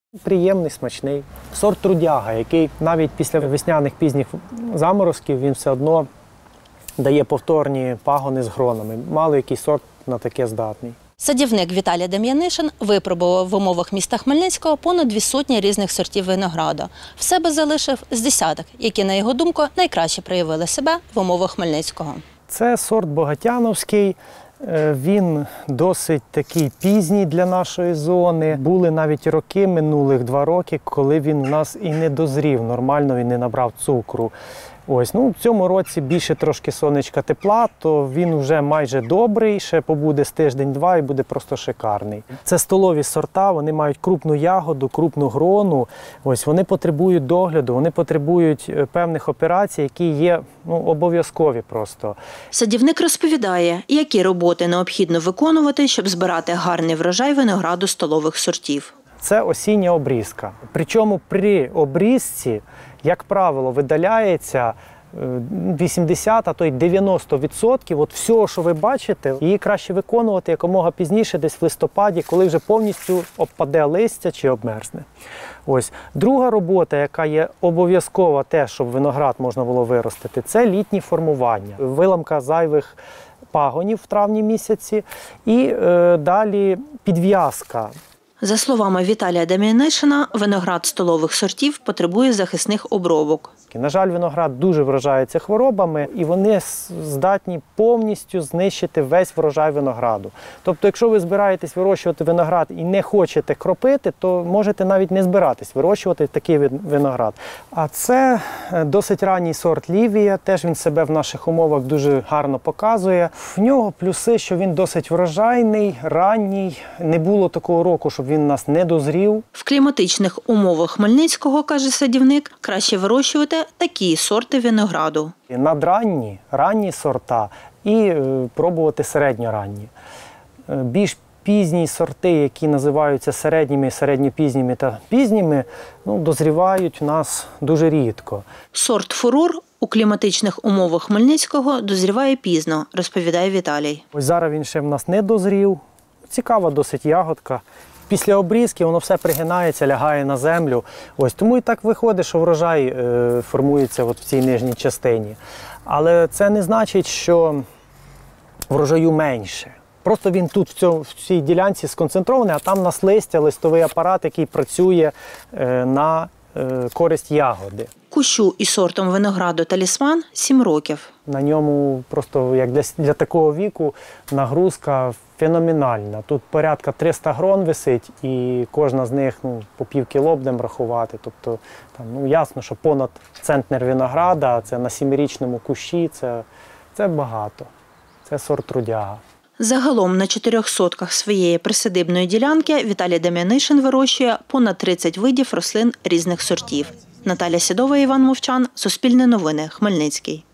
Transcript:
Приємний, смачний. Сорт трудяга, який навіть після весняних пізніх заморозків він все одно дає повторні пагони з гронами. Мало який сорт на таке здатний. Садівник Віталій Дем'янишин випробував в умовах міста Хмельницького понад 200 різних сортів винограду. В себе залишив з десяток, які, на його думку, найкраще проявили себе в умовах Хмельницького. Це сорт богатяновський. Він досить такий пізній для нашої зони. Були навіть роки, минулих 2 роки, коли він у нас і не дозрів, нормально він не набрав цукру. Ось, в цьому році більше трошки сонечка тепла, то він вже майже добрий, ще побуде з тиждень-два і буде просто шикарний. Це столові сорта, вони мають крупну ягоду, крупну грону. Ось, вони потребують догляду, вони потребують певних операцій, які є обов'язкові просто. Садівник розповідає, які роботи необхідно виконувати, щоб збирати гарний врожай винограду столових сортів. Це осіння обрізка. Причому при обрізці, як правило, видаляється 80, а то й 90% от всього, що ви бачите, її краще виконувати якомога пізніше, десь в листопаді, коли вже повністю обпаде листя чи обмерзне. Ось. Друга робота, яка є обов'язкова те, щоб виноград можна було виростити, це літні формування. Виламка зайвих пагонів в травні місяці і далі підв'язка. За словами Віталія Дем'янишина, виноград столових сортів потребує захисних обробок. На жаль, виноград дуже вражається хворобами, і вони здатні повністю знищити весь врожай винограду. Тобто, якщо ви збираєтесь вирощувати виноград і не хочете кропити, то можете навіть не збиратись вирощувати такий виноград. А це досить ранній сорт Лівія, теж він себе в наших умовах дуже гарно показує. В нього плюси, що він досить врожайний, ранній, не було такого року, щоб він у нас не дозрів. В кліматичних умовах Хмельницького, каже садівник, краще вирощувати такі сорти винограду. Надранні, ранні сорта і пробувати середньоранні. Більш пізні сорти, які називаються середніми, середньопізніми та пізніми, дозрівають у нас дуже рідко. Сорт «Фурур» у кліматичних умовах Хмельницького дозріває пізно, розповідає Віталій. Ось зараз він ще в нас не дозрів. Цікава досить ягодка. Після обрізки воно все пригинається, лягає на землю. Ось тому і так виходить, що врожай формується в цій нижній частині. Але це не значить, що врожаю менше. Просто він тут в цій ділянці сконцентрований, а там у нас листя, листовий апарат, який працює на користь ягоди. Кущу і сортом винограду «Талісман» 7 років. На ньому просто, як для такого віку, нагрузка феноменальна. Тут порядка 300 грон висить, і кожна з них по пів кіло будемо рахувати. Тобто, ясно, що понад центнер винограда, це на 7-річному кущі, це багато. Це сорт трудяга. Загалом на 4 сотках своєї присадибної ділянки Віталій Дем'янишин вирощує понад 30 видів рослин різних сортів. Наталя Сідова, Іван Мовчан, Суспільне новини, Хмельницький.